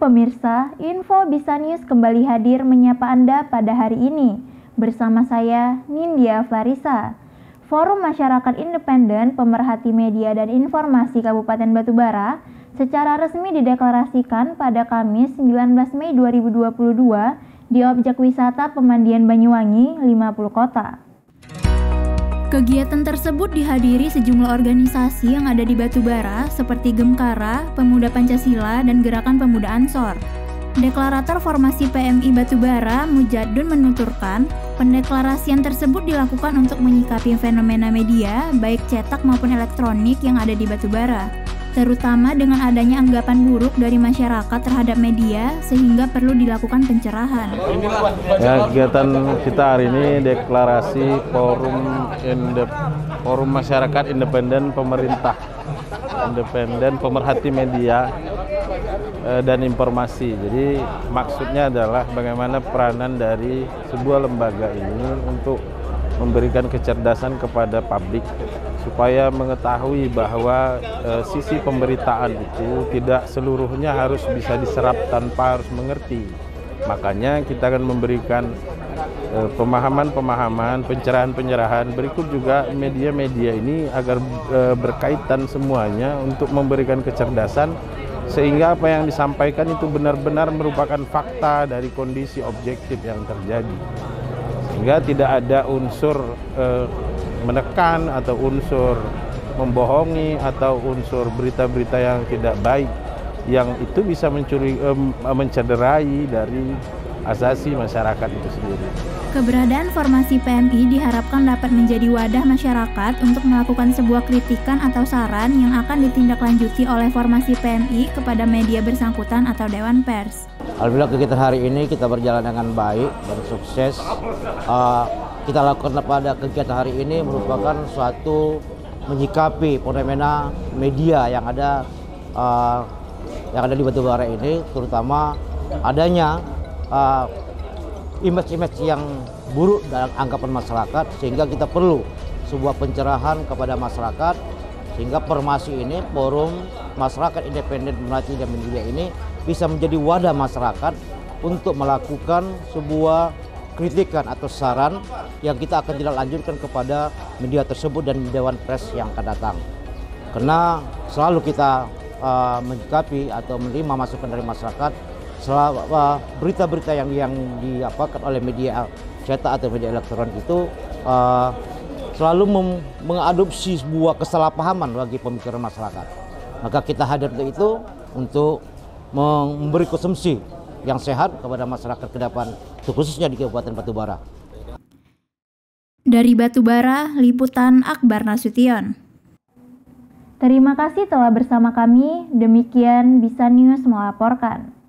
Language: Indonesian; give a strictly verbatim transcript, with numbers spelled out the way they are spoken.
pemirsa, Info Bisa News kembali hadir menyapa Anda pada hari ini. Bersama saya, Nindya Flarisa. Forum Masyarakat Independen Pemerhati Media dan Informasi Kabupaten Batubara secara resmi dideklarasikan pada Kamis sembilan belas Mei dua ribu dua puluh dua di Objek Wisata Pemandian Banyuwangi, lima puluh kota. Kegiatan tersebut dihadiri sejumlah organisasi yang ada di Batubara seperti Gemkara, Pemuda Pancasila, dan Gerakan Pemuda Ansor. Deklarator Formasi P M I Batubara, Mujadun, menuturkan pendeklarasian tersebut dilakukan untuk menyikapi fenomena media, baik cetak maupun elektronik yang ada di Batubara, terutama dengan adanya anggapan buruk dari masyarakat terhadap media sehingga perlu dilakukan pencerahan. Ya, kegiatan kita hari ini deklarasi Forum Indep, Forum Masyarakat Independen Pemerintah Independen Pemerhati Media eh, dan Informasi. Jadi maksudnya adalah bagaimana peranan dari sebuah lembaga ini untuk memberikan kecerdasan kepada publik supaya mengetahui bahwa e, sisi pemberitaan itu tidak seluruhnya harus bisa diserap tanpa harus mengerti. Makanya kita akan memberikan pemahaman-pemahaman, pencerahan-pencerahan, berikut juga media-media ini agar e, berkaitan semuanya untuk memberikan kecerdasan sehingga apa yang disampaikan itu benar-benar merupakan fakta dari kondisi objektif yang terjadi. Sehingga tidak ada unsur e, menekan atau unsur membohongi atau unsur berita-berita yang tidak baik yang itu bisa mencuri, eh, mencederai dari asasi masyarakat itu sendiri. Keberadaan Formasi P M I diharapkan dapat menjadi wadah masyarakat untuk melakukan sebuah kritikan atau saran yang akan ditindaklanjuti oleh Formasi P M I kepada media bersangkutan atau Dewan Pers. Alhamdulillah kegiatan hari ini kita berjalan dengan baik dan sukses. Uh, kita lakukan pada kegiatan hari ini merupakan suatu menyikapi fenomena media yang ada uh, yang ada di Batubara ini, terutama adanya uh, image-image yang buruk dalam anggapan masyarakat, sehingga kita perlu sebuah pencerahan kepada masyarakat, sehingga Formasi ini, Forum Masyarakat Independen Pemerhati dan Media ini bisa menjadi wadah masyarakat untuk melakukan sebuah kritikan atau saran yang kita akan tidak lanjutkan kepada media tersebut dan Dewan Pers yang akan datang. Karena selalu kita uh, menyikapi atau menerima masukan dari masyarakat, selalu uh, berita-berita yang yang diapakan oleh media cetak atau media elektronik itu uh, selalu mengadopsi sebuah kesalahpahaman bagi pemikiran masyarakat. Maka kita hadir untuk itu untuk memberi konsumsi yang sehat kepada masyarakat ke depan, khususnya di Kabupaten Batubara. Dari Batubara, liputan Akbar Nasution. Terima kasih telah bersama kami. Demikian Bisa News melaporkan.